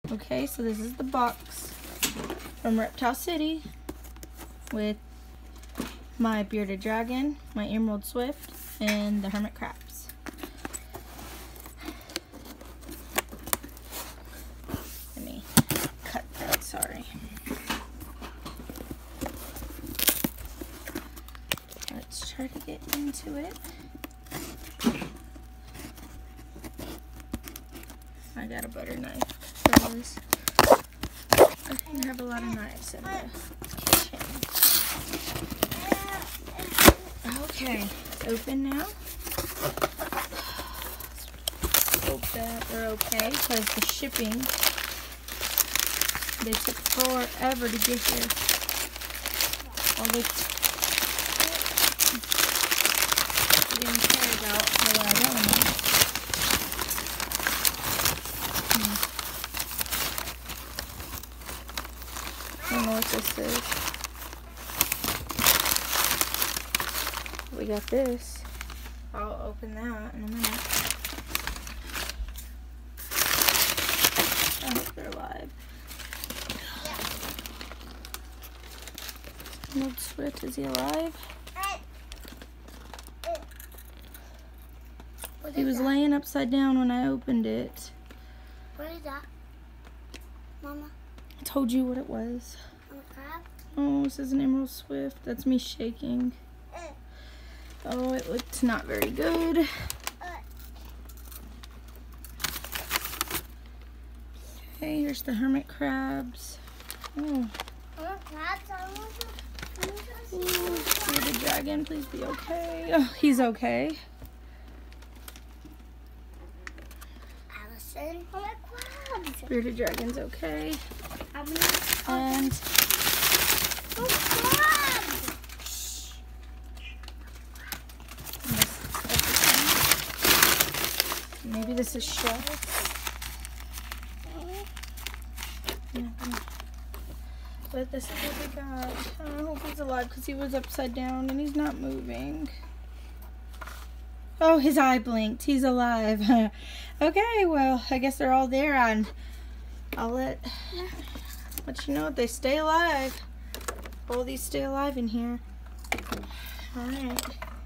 Okay, so this is the box from Reptile City with my bearded dragon, my emerald swift, and the hermit crabs. Let me cut that, sorry. Let's try to get into it. I got a butter knife for this. I didn't have a lot of knives in the kitchen. Okay, it's open now. Let's hope that they're okay because the shipping, they took forever to get here. All they didn't care about the element. I don't know what this is. We got this. I'll open that in a minute. I hope they're alive. Emerald Swift, is he alive? He was laying upside down when I opened it. What is that, Mama? I told you what it was. A crab? Oh, this is an Emerald Swift. That's me shaking. Oh, it looked not very good. Okay, here's the hermit crabs. Oh. Ooh, bearded dragon, please be okay. Oh, he's okay. Allison, crabs. Bearded dragon's okay. How many? And crabs! maybe this is shell. But this is what we got. I hope he's alive because he was upside down and he's not moving. Oh, his eye blinked. He's alive. Okay, well, I guess they're all there, and I'll let you know if they stay alive. All these stay alive in here. All right.